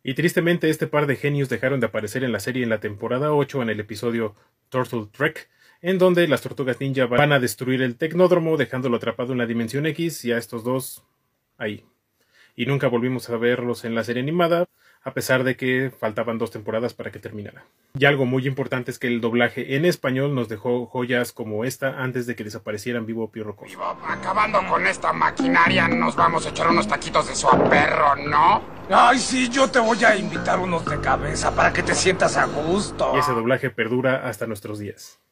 Y tristemente este par de genios dejaron de aparecer en la serie en la temporada 8 en el episodio Turtle Trek, en donde las tortugas ninja van a destruir el tecnódromo dejándolo atrapado en la dimensión X y a estos dos ahí. Y nunca volvimos a verlos en la serie animada, a pesar de que faltaban 2 temporadas para que terminara. Y algo muy importante es que el doblaje en español nos dejó joyas como esta antes de que desaparecieran Vivo Pío Rocoso. Acabando con esta maquinaria, nos vamos a echar unos taquitos de suaperro, ¿no? Ay, sí, yo te voy a invitar unos de cabeza para que te sientas a gusto. Y ese doblaje perdura hasta nuestros días.